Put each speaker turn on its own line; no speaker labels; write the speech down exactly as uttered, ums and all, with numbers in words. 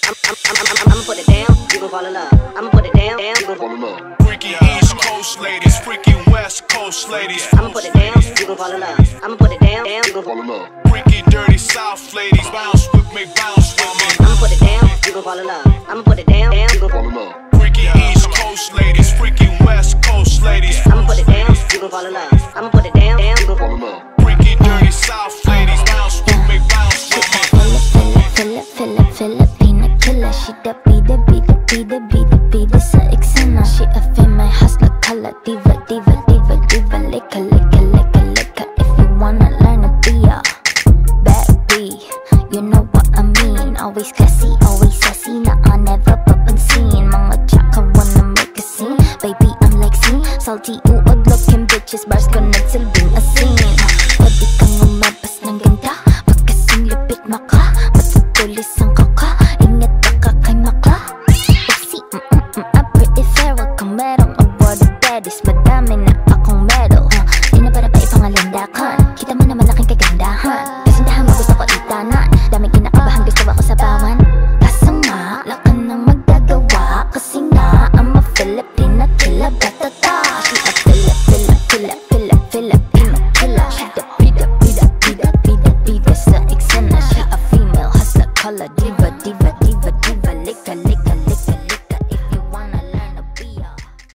I'ma put it down, you gon' fall in love. I'ma put it down, down, you gon' fall in love.
Freaky East Coast ladies, freaky West Coast ladies.
I'ma put it down, you gon' fall in love. I'ma put it down, down, you gon' fall in love.
Freaky dirty South ladies, bounce with me, bounce with me.
I'ma put it down, you gon' fall in love. I'ma put it down, down, you gon' fall in love.
Freaky East Coast ladies, freaky West Coast ladies.
I'ma put it down, you gon' fall in love. I'ma put it down, down, you gon' fall in love.
Freaky dirty South ladies, bounce with me, bounce with me.
Fili, Fili, Filipina Killa. She the be the be the be the be the be the sa eksena. She a female hustler, color diva, diva, diva, diva. Licka, licka, licka, licka. If you wanna learn to be a bad bee, you know what I mean. Always classy, always sassy. Nah, I never papansin. Mga tsaka wanna make a scene. Baby, I'm like scene. Salty, uod looking bitches. Bars ko nagsilbing asin. Pwede kang umabas ng ganda. Pagkasing lupit maka. Tulis ang kaka, ingat baka kay makla. Uksi, mm-mm-mm, I'm pretty fair. Wag kang merong award of daddies. Madami na akong medal, huh? Di na para pa ipangalandakan. Kita mo naman aking kagandahan. Kasindahan mo gusto ko